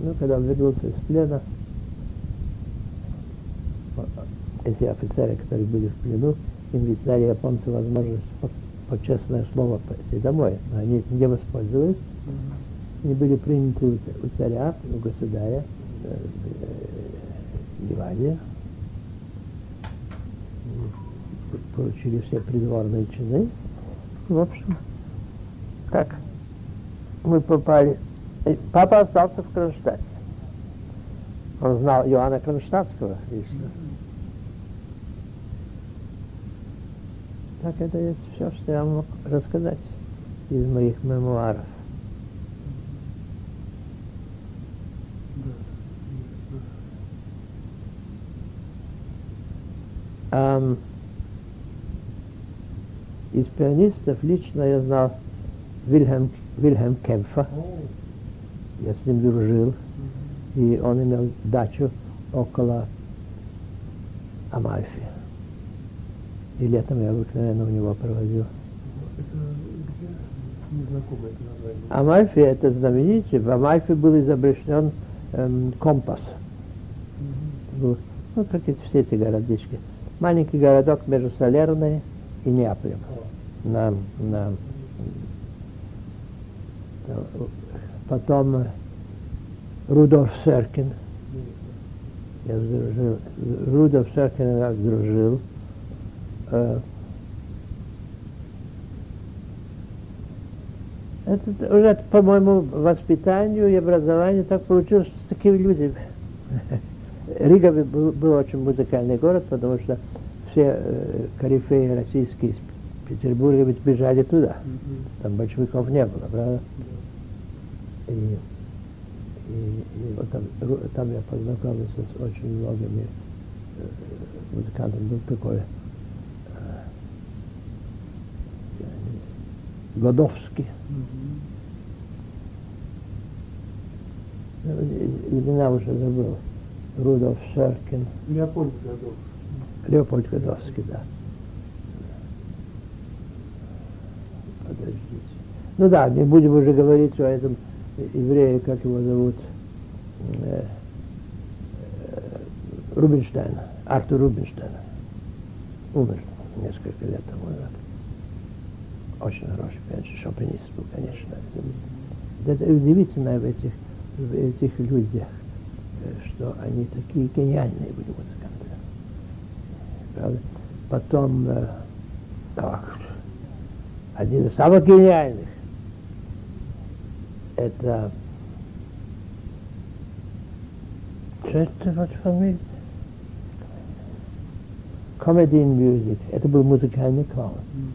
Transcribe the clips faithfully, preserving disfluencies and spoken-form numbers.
Ну, когда он вернулся из плена, эти офицеры, которые были в плену, им ведь дали японцы возможность по, по честное слово пойти домой. Но они этим не воспользовались. Они были приняты у царя, у государя, в диване. Получили все придворные чины. В общем, как мы попали. Папа остался в Кронштадте. Он знал Иоанна Кронштадтского лично. Так, это есть все, что я мог рассказать из моих мемуаров. Um, из пианистов лично я знал Вильгельм, Вильгельм Кемпфа. Я с ним дружил. И он имел дачу около Амальфи. И летом я обыкновенно у него проводил. Это где? Незнакомое это название. Амальфи это знаменитый. В Амальфи был изобретен эм, компас. Mm-hmm. Был, ну, как и все эти городишки. Маленький городок между Салерной и Неаполем. Oh. На, на, потом Рудольф Серкин. Mm-hmm. Я дружил. Рудольф Серкин я дружил. Это уже по моему воспитанию и образованию так получилось, что такие люди. Рига был, был очень музыкальный город, потому что все э, корифеи российские из Петербурга ведь бежали туда. Mm-hmm. Там большевиков не было, правда? Yeah. И, и, и вот там, там я познакомился с очень многими э, музыкантами. Был такой Годовский. Mm-hmm. Имена уже забыл. Рудольф Серкин. Леопольд Годовский. Леопольд Годовский, да. Подождите. Ну да, не будем уже говорить о этом еврее, как его зовут, э, э, Рубинштейн, Артур Рубинштейн. Умер несколько лет тому назад. Очень хороший пианист, шопенист был, конечно. Это удивительно в этих, в этих людях, что они такие гениальные были музыканты. Правда? Потом, так, один из самых гениальных, это, что это вот фамилия? Comedy in Music. Это был музыкальный клоун.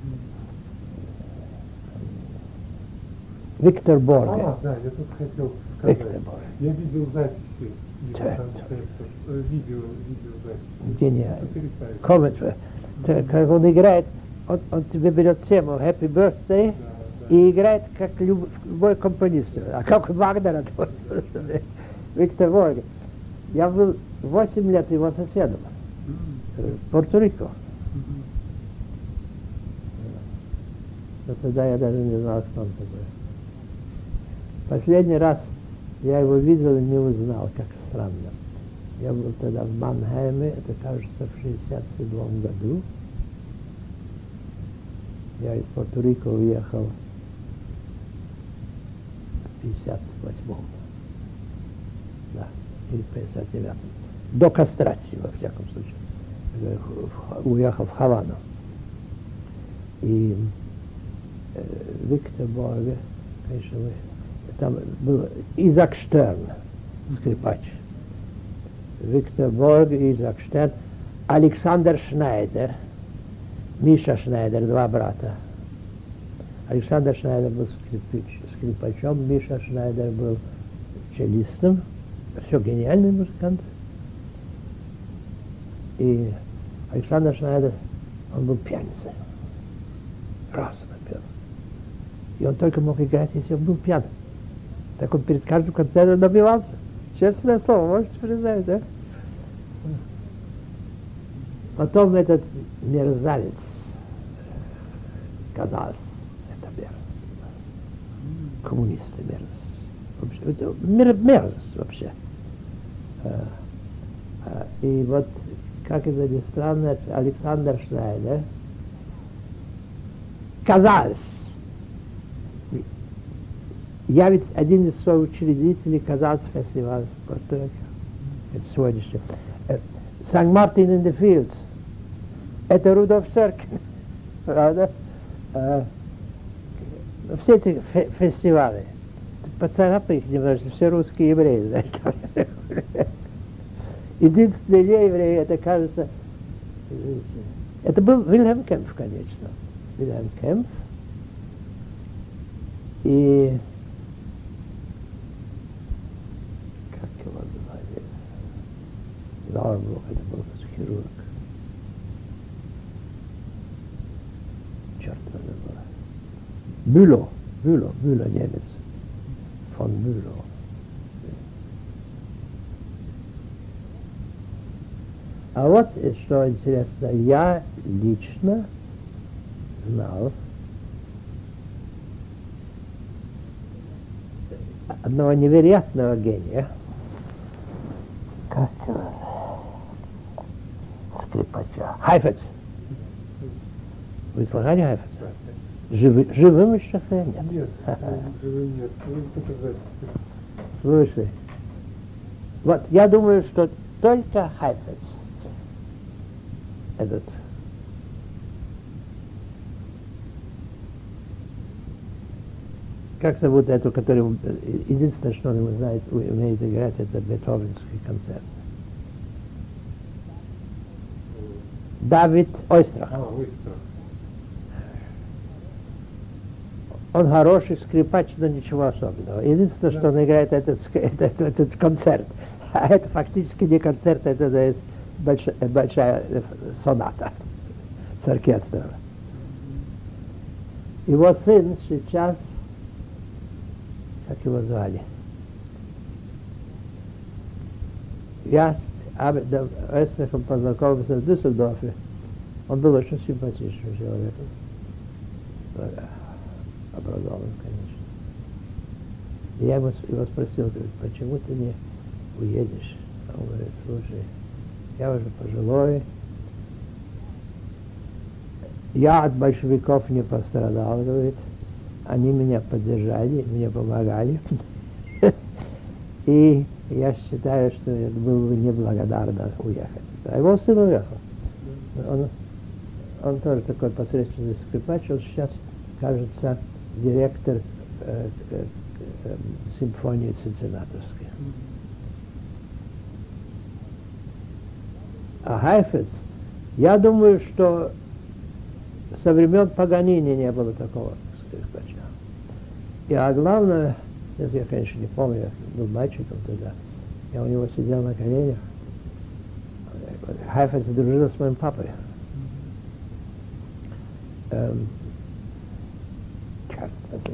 Виктор Борге. А, да, я тут хотел сказать. Виктор Борге. Я видел записи. Да. Видео, видеозаписи. Гениально. Потрясающе. Коммент. Как он играет, он, он тебе берет тему Happy Birthday, Да, да. и играет как люб, любой компонист. А как Вагнера тоже. Виктор Борге. Я был восемь лет его соседом. В Пуэрто-Рико. Мгм. Но тогда я даже не знал, кто он такой. Последний раз я его видел и не узнал, как странно. Я был тогда в Манхайме, это, кажется, в шестьдесят седьмом году. Я из Пуэрто-Рико уехал в пятьдесят восьмом. Да, или в пятьдесят девятом. До кастрации, во всяком случае. Уехал в Хавану. И э, Виктор Борге, конечно, мы, там был Изак Штерн, скрипач. Виктор Борге, Изак Штерн, Александр Шнайдер, Миша Шнайдер, два брата. Александр Шнайдер был скрипач, скрипачом, Миша Шнайдер был челлистом. Все гениальный музыкант. И Александр Шнайдер, он был пьяницей. Раз напел. И он только мог играть, если он был пьян. Так он перед каждым концертом добивался. Честное слово, можете признать, да? Потом этот мерзавец, Кадалс, это мерзость. Коммунисты мерзость. Это мер- мерзость вообще. А, а, И вот, как это ни странно, Александр Шнайдер, казалось, я ведь один из соучредителей Казанс фестиваля в Порто-Рико. Это сегодняшний. Санкт Мартин in the Fields. Это Рудольф Серкин. Правда? А, все эти фе- фестивали. Поцарапай их немножко, все русские евреи, значит. Единственный нееврей, это, кажется, это был Вильгельм Кемпф, конечно. Вильгельм Кемпф. И как его звали? Норбрук, это был хирург. Черт забыл. Бюло, Бюло, Бюло немец. Фон Бюло. А вот, что интересно, я лично знал одного невероятного гения, как его, скрипача, Хайфец. Вы слыхали Хайфеца? Живы, живым еще нет? Нет, живым нет. Ну, показать. Слушай, вот я думаю, что только Хайфец этот как зовут эту, которую единственное, что он знает, умеет играть, это бетховенский концерт. Давид Ойстрах. А, Ойстрах. Он хороший скрипач, но ничего особенного. Единственное, что он играет, это, это, это, этот концерт. А это фактически не концерт, это, это большая, большая соната с оркестром. Его сын сейчас, как его звали? Я с Ойстрахом познакомился в Дюссельдорфе. Он был очень симпатичным человеком. Образован, конечно. И я его, его спросил, говорит, почему ты не уедешь? Он говорит, слушай, я уже пожилой, я от большевиков не пострадал, говорит, они меня поддержали, мне помогали. И я считаю, что это было бы неблагодарно уехать. А его сын уехал. Он, он тоже такой посредственный скрипач, он сейчас, кажется, директор э, э, э, симфонии Цинциннатовской. А Хайфец, я думаю, что со времен Паганини не было такого скрипача. И а главное, сейчас я, конечно, не помню, я был мальчиком тогда, я у него сидел на коленях. Хайфец дружил с моим папой. Эм, черт возьми.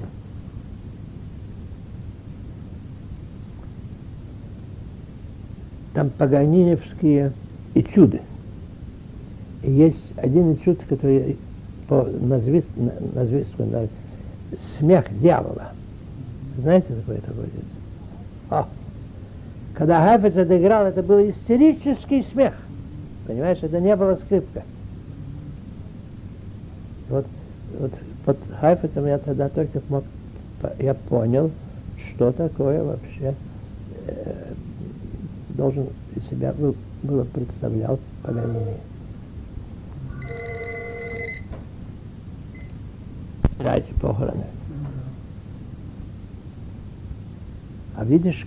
Там паганиневские этюды. И есть один этюд, который по назвист, назвистку на смех дьявола. Знаете, такое такое? О! Когда Хайфец отыграл, это был истерический смех. Понимаешь, это не была скрипка. Вот, вот под Хайфецем я тогда только мог, я понял, что такое вообще э, должен из себя был, было представлял Паганини. Дайте похороны. А видишь,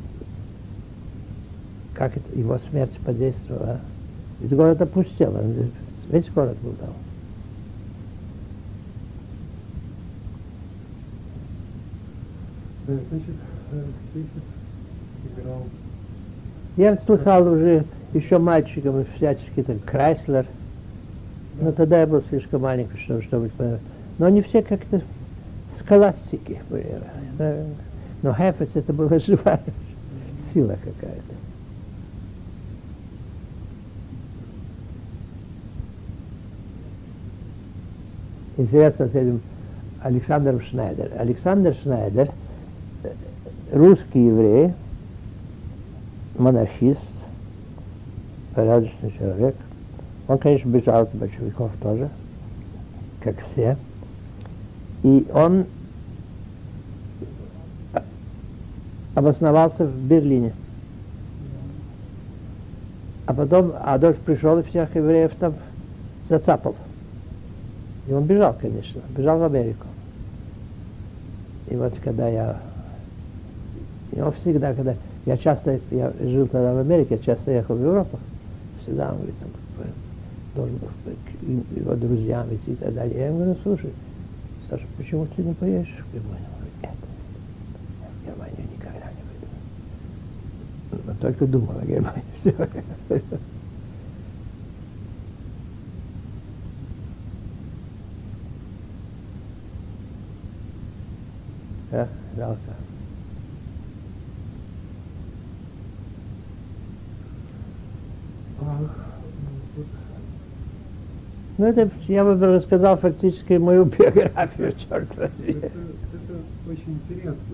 как это, его смерть подействовала? Ведь город опустел, весь город был там. Значит, Хайфец играл. Я слыхал уже еще мальчиком всячески там Крайслер. Но тогда я был слишком маленький, чтобы что-нибудь понять. Но они все как-то схоластики были. Но Хайфец это была живая сила какая-то. Интересно с этим Александром Шнайдер. Александр Шнайдер русский еврей, монархист, порядочный человек. Он, конечно, бежал от большевиков тоже, как все. И он обосновался в Берлине. А потом Адольф пришел и всех евреев там зацапал. И он бежал, конечно, бежал в Америку. И вот когда я... И он всегда, когда... Я часто, я жил тогда в Америке, часто ехал в Европу, всегда он говорит, там, должен был к его друзьям идти и так далее. Я ему говорю, слушай, Саша, почему ты не поедешь в Германию? Он говорит, нет, я в Германию никогда не пойду. Но только думал о Германии. Все. Да, жалко. Ну, это я бы рассказал фактически мою биографию, черт возьми. Это, это очень интересно.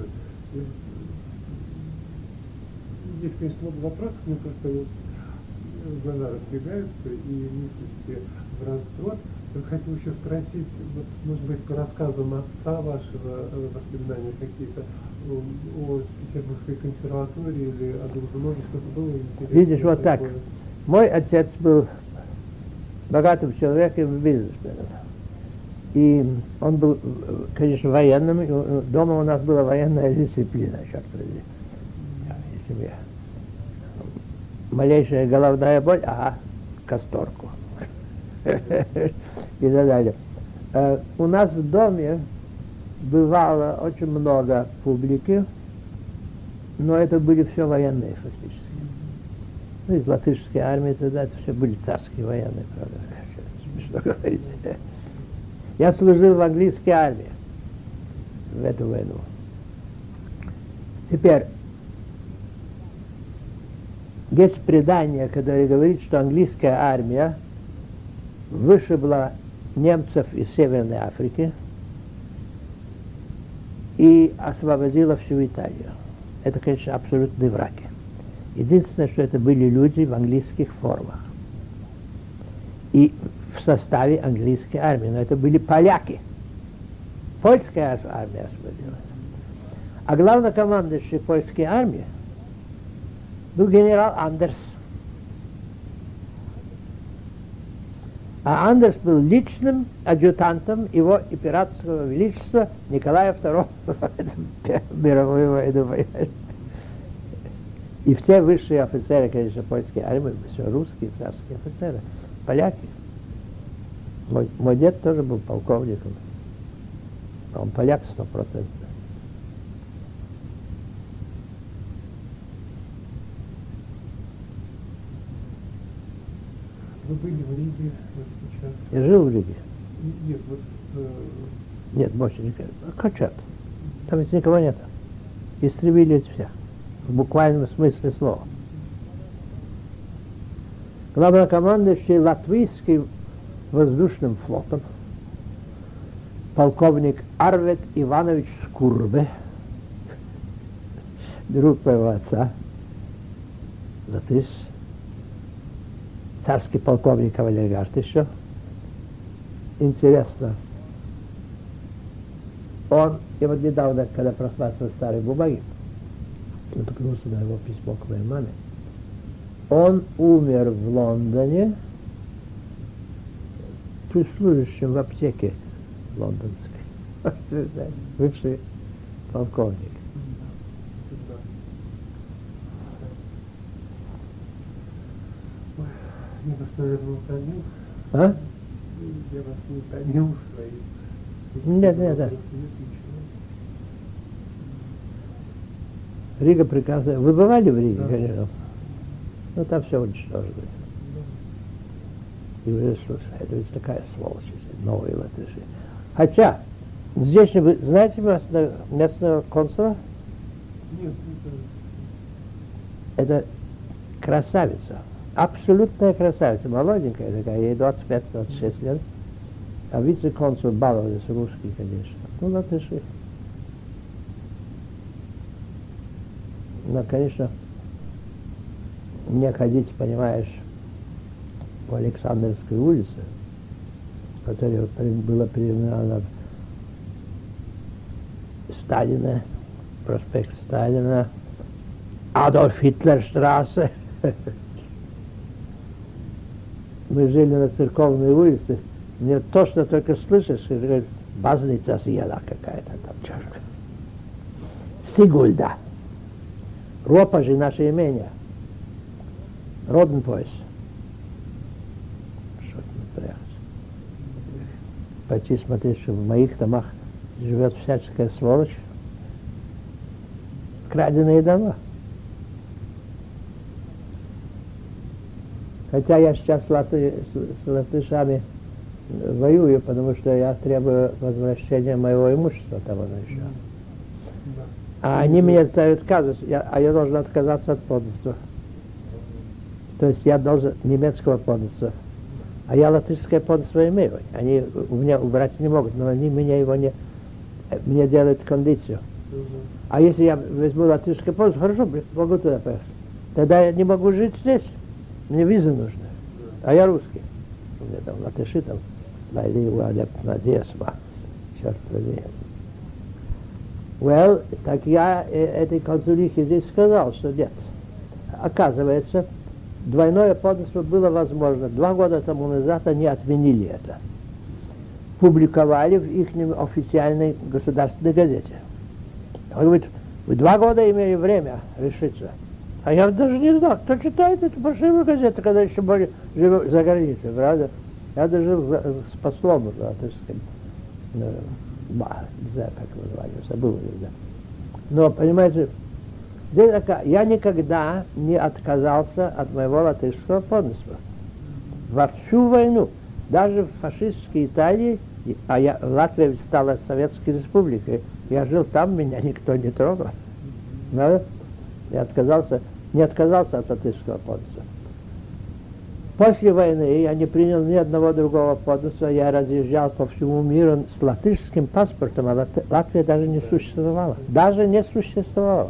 Здесь, конечно, много вопросов, мне просто вот глаза разбегаются и мысли все в разброд. Я хотел еще спросить, вот, может быть, по рассказам отца вашего воспоминания какие-то о Петербургской консерватории или о Должунове, что-то было интересное? Видишь, вот так. Мой отец был богатым человеком и бизнесменом. И он был, конечно, военным. И дома у нас была военная дисциплина, черт возьми. Если я... Малейшая головная боль, ага, касторку. И так далее. У нас в доме бывало очень много публики, но это были все военные фактически. Ну, из латышской армии тогда это все были царские военные, правда, смешно говорить. Я служил в английской армии в эту войну. Теперь, есть предание, которое говорит, что английская армия вышибла немцев из Северной Африки и освободила всю Италию. Это, конечно, абсолютные враги. Единственное, что это были люди в английских формах и в составе английской армии, но это были поляки. Польская армия освободилась. А главнокомандующий польской армии был генерал Андерс. А Андерс был личным адъютантом его императорского величества Николая второго мировой войны. И все высшие офицеры, конечно, польской армии, все русские царские офицеры, поляки. Мой, мой дед тоже был полковником. Он поляк стопроцентно. Вы были в Риге вот сейчас? Я жил в Риге. Нет, вот... Э... Нет, больше никого. Кричат. Там ведь никого нет. Истребили всех. В буквальном смысле слова. Главнокомандующий латвийским воздушным флотом, полковник Арвед Иванович Скурбе, друг моего отца, латыш, царский полковник кавалергард еще. Интересно. Он, и вот недавно, когда просматривал старые бумаги, наткнулся на его письмо к моей маме, он умер в Лондоне прислуживающим в аптеке лондонской. Бывший полковник. Я вас, наверное, утомил. А? Я вас не утомил своим. Нет, нет, нет. Рига прекрасная. Вы бывали в Риге, да, конечно? Ну, там все уничтожено. И вы слушайте, это ведь такая сволочь, новые латыши. Хотя, здесь вы знаете местного, местного консула? Нет, это... Это красавица. Абсолютная красавица. Молоденькая такая, ей двадцать пять — двадцать шесть лет. А вице-консул баловались русский, конечно. Ну, латыши. Но, конечно, мне ходить, понимаешь, по Александровской улице, которая была переименована Сталина, проспект Сталина, Адольф Гитлер штрассе. Мы жили на Церковной улице, мне точно только слышишь, что говорит, базница съела какая-то там чашка. Сигульда. Ропажи наше имение. Роденпойс. Что это приехать? Пойти смотреть, что в моих домах живет всяческая сволочь. Краденые дома. Хотя я сейчас с, латы, с, с латышами воюю, потому что я требую возвращения моего имущества, там оно еще. А они мне ставят казус, я, а я должен отказаться от подданства. То есть я должен немецкого подданства. А я латышское подданство имею. Они у меня убрать не могут, но они меня его не... Мне делают кондицию. А если я возьму латышское подданство, хорошо, могу туда поехать. Тогда я не могу жить здесь. Мне визы нужны. А я русский. У меня там латыши там, найди уалеп надесма. Черт возьми. Well, так я э, этой консулихе здесь сказал, что нет. Оказывается, двойное подданство было возможно. Два года тому назад они отменили это. Публиковали в их официальной государственной газете. Он говорит, вы два года имели время решиться. А я даже не знал, кто читает эту паршивую газету, когда еще были живы за границей, правда? Я даже жил за, с послом латышским. Ну, ба, не знаю, как его звали, забыл иногда. Но, понимаете, здесь такая, я никогда не отказался от моего латышского подданства. Во всю войну, даже в фашистской Италии, а я, Латвия стала Советской Республикой, я жил там, меня никто не трогал. Но я отказался, не отказался от латышского подданства. После войны я не принял ни одного другого подданства, я разъезжал по всему миру с латышским паспортом, а Латвия даже не существовала. Даже не существовала.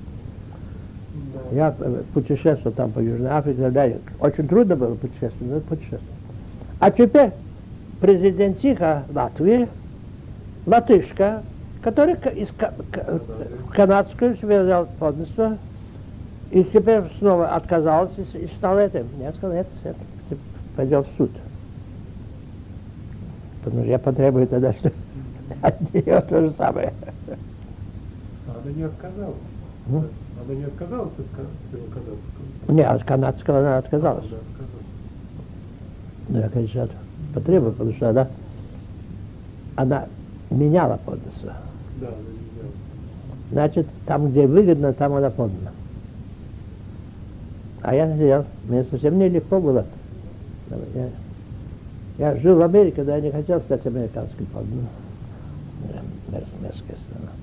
Я путешествовал там по Южной Африке, да, очень трудно было путешествовать, но путешествовал. А теперь президентиха Латвии, латышка, который из канадскую себе взял подданство, и теперь снова отказался и стал этим. Я сказал, нет, нет, пойдем в суд. Потому что я потребую тогда, что от нее то же самое. А она не отказалась? Ну? Она не отказалась от своего канадского? Нет, от канадского она отказалась. Она отказалась. Ну, я, конечно, потребую, потому что она, она меняла подданство. Да, она меняла. Значит, там, где выгодно, там она подана. А я сидел, мне совсем нелегко было. Я, я жил в Америке, да я не хотел стать американским подданным. Мерзкая страна.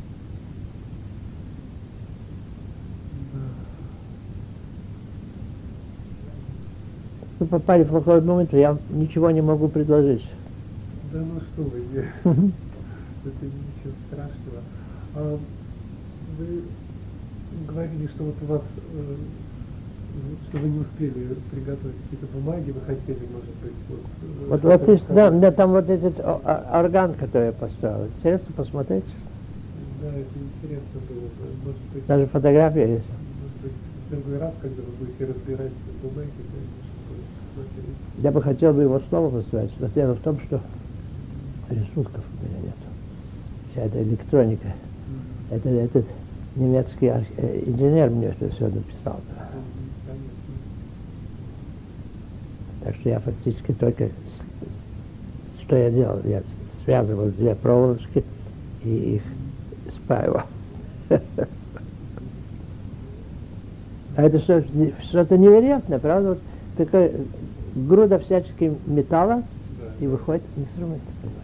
Вы попали в плохой момент, я ничего не могу предложить. Да ну что вы, это ничего страшного. А вы говорили, что вот у вас, что вы не успели приготовить какие-то бумаги, вы хотели, может быть, вот... Вот, вот есть, да, у меня там вот этот орган, который я поставил. Интересно посмотреть? Да, это интересно было бы. Может быть, даже фотография есть. Может быть, в другой раз, когда вы будете разбирать бумаги, посмотреть. Я бы хотел бы его снова поставить, но дело в том, что рисунков у меня нет. Вся эта электроника. Mm-hmm. Это этот немецкий инженер мне это все написал. Mm-hmm. Так что я фактически только, что я делал, я связывал две проволочки и их спаивал. А это что-то невероятное, правда? Вот такая груда всяческих металла, и выходит инструмент.